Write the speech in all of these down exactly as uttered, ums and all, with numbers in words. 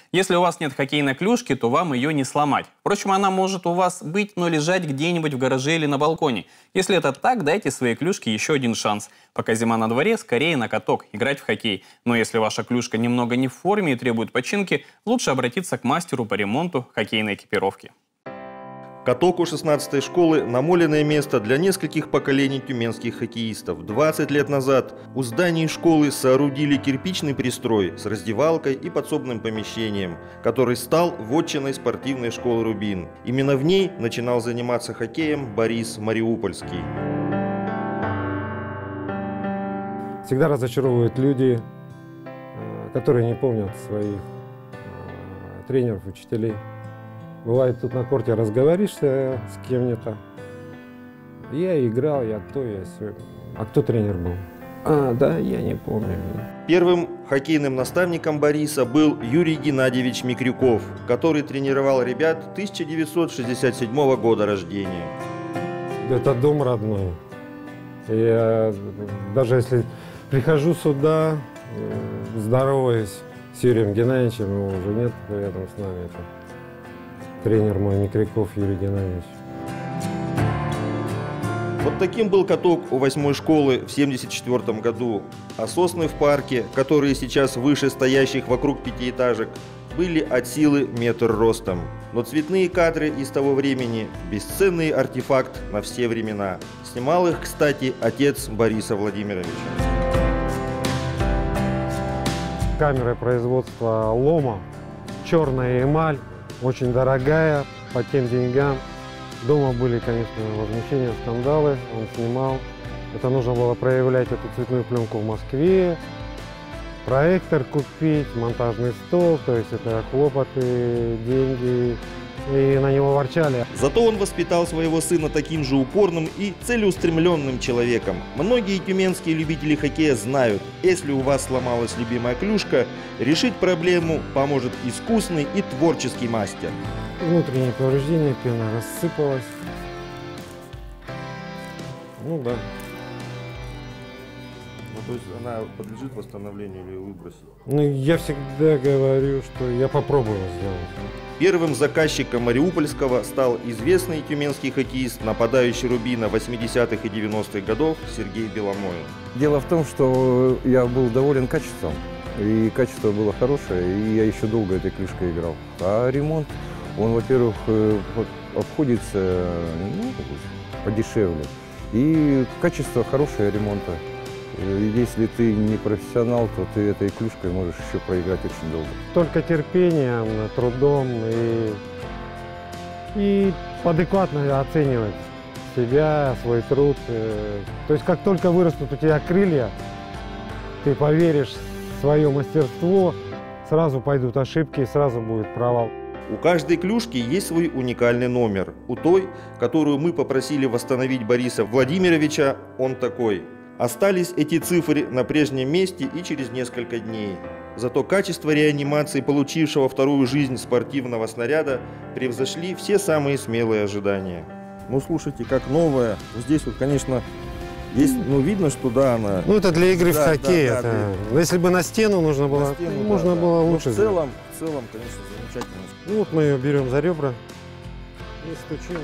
Если у вас нет хоккейной клюшки, то вам ее не сломать. Впрочем, она может у вас быть, но лежать где-нибудь в гараже или на балконе. Если это так, дайте своей клюшке еще один шанс. Пока зима на дворе, скорее на каток, играть в хоккей. Но если ваша клюшка немного не в форме и требует починки, лучше обратиться к мастеру по ремонту хоккейной экипировки. Каток у шестнадцатой школы – намоленное место для нескольких поколений тюменских хоккеистов. двадцать лет назад у зданий школы соорудили кирпичный пристрой с раздевалкой и подсобным помещением, который стал вотчиной спортивной школы «Рубин». Именно в ней начинал заниматься хоккеем Борис Мариупольский. Всегда разочаровывают люди, которые не помнят своих тренеров, учителей. Бывает, тут на корте разговариваешься с кем-то. Я играл, я то, я все. А кто тренер был? А, да, я не помню. Первым хоккейным наставником Бориса был Юрий Геннадьевич Микрюков, который тренировал ребят тысяча девятьсот шестьдесят седьмого года рождения. Это дом родной. Я даже если прихожу сюда, здороваюсь с Юрием Геннадьевичем, его уже нет рядом с нами. Это тренер мой Микрюков Юрий Геннадьевич. Вот таким был каток у восьмой школы в семьдесят четвёртом году. А сосны в парке, которые сейчас выше стоящих вокруг пятиэтажек, были от силы метр ростом. Но цветные кадры из того времени – бесценный артефакт на все времена. Снимал их, кстати, отец Бориса Владимировича. Камера производства лома, черная эмаль. Очень дорогая, по тем деньгам. Дома были, конечно, возмущения, скандалы, он снимал. Это нужно было проявлять эту цветную пленку в Москве, проектор купить, монтажный стол, то есть это хлопоты, деньги. И на него ворчали. Зато он воспитал своего сына таким же упорным и целеустремленным человеком. Многие тюменские любители хоккея знают, если у вас сломалась любимая клюшка, решить проблему поможет искусный и творческий мастер. Внутреннее повреждение, пена рассыпалась. Ну да. Ну, то есть она подлежит восстановлению или выбросу? Ну, я всегда говорю, что я попробую сделать. Первым заказчиком Мариупольского стал известный тюменский хоккеист, нападающий Рубина восьмидесятых и девяностых годов Сергей Беломоин. Дело в том, что я был доволен качеством, и качество было хорошее, и я еще долго этой клюшкой играл. А ремонт, он, во-первых, обходится ну, подешевле, и качество хорошее ремонта. Если ты не профессионал, то ты этой клюшкой можешь еще проиграть очень долго. Только терпением, трудом и, и адекватно оценивать себя, свой труд. То есть как только вырастут у тебя крылья, ты поверишь в свое мастерство, сразу пойдут ошибки и сразу будет провал. У каждой клюшки есть свой уникальный номер. У той, которую мы попросили восстановить Бориса Владимировича, он такой. Остались эти цифры на прежнем месте и через несколько дней. Зато качество реанимации получившего вторую жизнь спортивного снаряда превзошли все самые смелые ожидания. Ну слушайте, как новая. Здесь вот, конечно, есть, ну видно, что да, она... Ну это для игры да, в хоккей. Да, да, это... да. Если бы на стену нужно было, стену, можно да, было да. лучше. В целом, в целом, конечно, замечательно. Ну вот мы ее берем за ребра и стучим.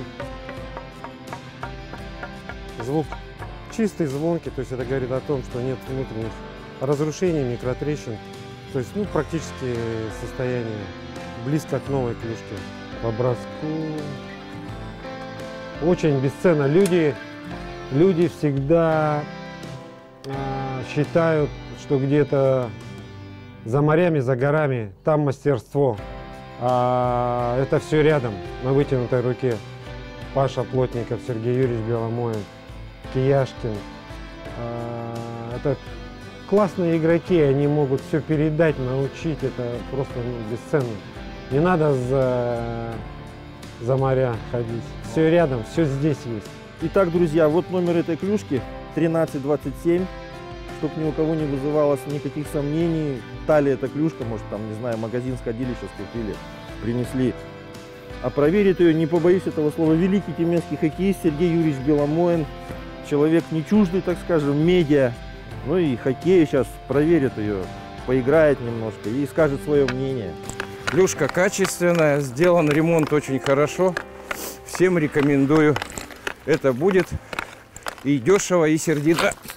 Звук чистый, звонкий, то есть это говорит о том, что нет внутренних разрушений, микротрещин. То есть, ну, практически состояние близко к новой клюшке. По броску очень бесценно. Люди, люди всегда э, считают, что где-то за морями, за горами, там мастерство. А это все рядом, на вытянутой руке. Паша Плотников, Сергей Юрьевич Беломоин, Кияшкин. Это классные игроки, они могут все передать, научить, это просто ну, бесценно. Не надо за, за моря ходить. Все рядом, все здесь есть. Итак, друзья, вот номер этой клюшки тринадцать двадцать семь. Чтобы ни у кого не вызывалось никаких сомнений. Талия эта клюшка, может там, не знаю, магазин сходили, сейчас купили, принесли. А проверит ее, не побоюсь этого слова, великий тюменский хоккеист Сергей Юрьевич Беломоин. Человек не чуждый, так скажем, медиа. Ну и хоккей сейчас проверит ее, поиграет немножко и скажет свое мнение. Клюшка качественная, сделан ремонт очень хорошо. Всем рекомендую. Это будет и дешево, и сердито.